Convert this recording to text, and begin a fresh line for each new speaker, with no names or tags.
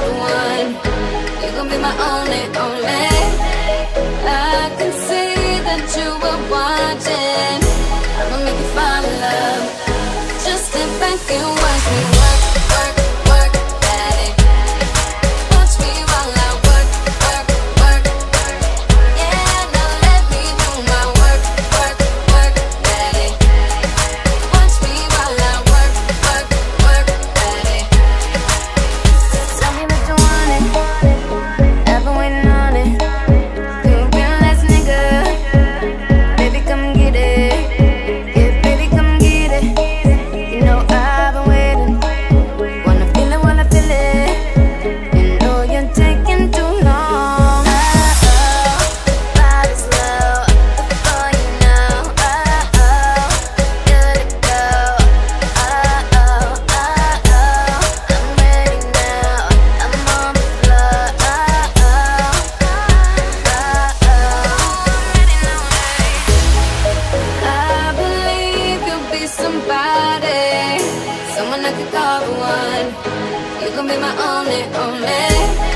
the one. You gon' be my only, only. I can see that you were watching. I'ma make you fall in love. Just sit back and watch me work, work, work, daddy. Watch me while I work, work, work. Yeah, now let me do my work, work, work, daddy. Watch me while I work, work, work, daddy. Tell me that you want it. I've been waiting on it. You've been last nigga. Baby, come get it. Yeah, baby, come get it. You know I've been waiting. Wanna feel it while I feel it. You know you're taking too long. Body's low before you know. Good to go. I'm ready now. I'm on the floor. I believe you'll be somebody, someone I could call the one. You gon' be my only, only.